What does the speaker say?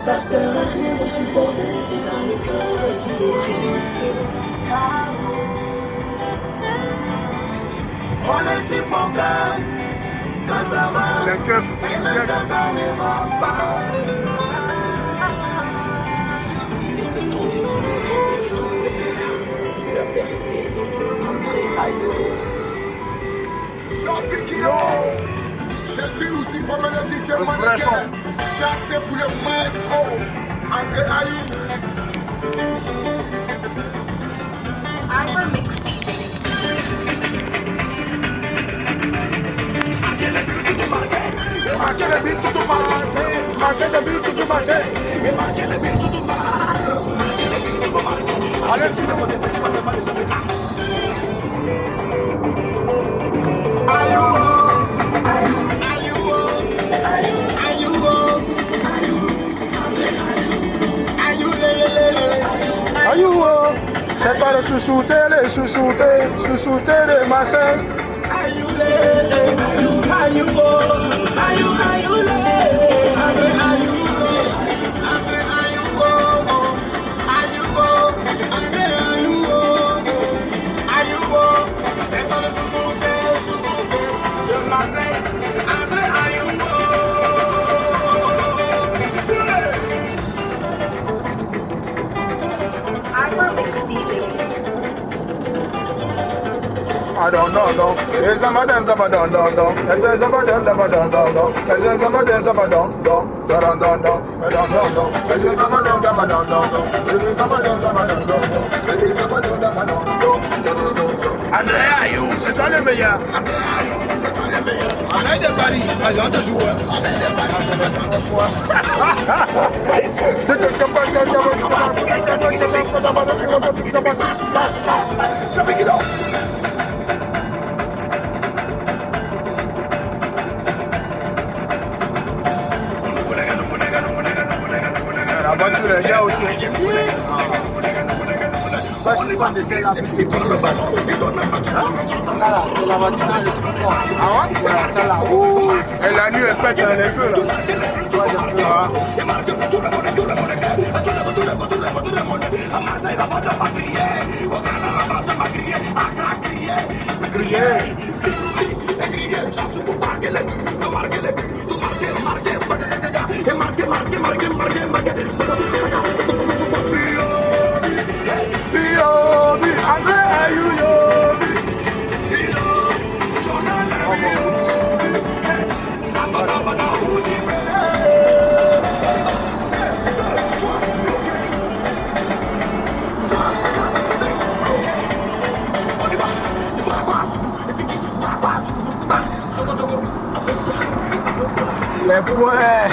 Ça sert à rien de supporter si dans le cœur reste hypocrite. On est supporter quand ça va et même quand ça ne va pas. Il est que ton Dieu et que ton Père, tu es la vérité. André Ayo. Jean-Piquino, je suis outil pour le DJ Mannequin. Ça c'est pour le maestro, André Ayou. Marquez le beat tout marqué, marquez le beat tout marqué, marquez le beat tout marqué. Allez, tu le connais, Ayou, c'est pas le sous-souter, les sous-souter, sous-souter les machins. Ayou, ayou, ayou, ayou, I don't know. It's a madam, don't. It's a madam, don't. It's a madam, don't. It's a madam, André Ayou, c'est toi le meilleur. On a des paris, agent de joueur. On a des paris, agent de joueur. La voiture est bien aussi. Moi, je suis fan de celle-là plus que tout le bas. Là, c'est la voiture dans le sport. Ah ouais? Ouais, celle-là. Et la nuit, elle pète les feux là. Ouais, les feux. Les fouets.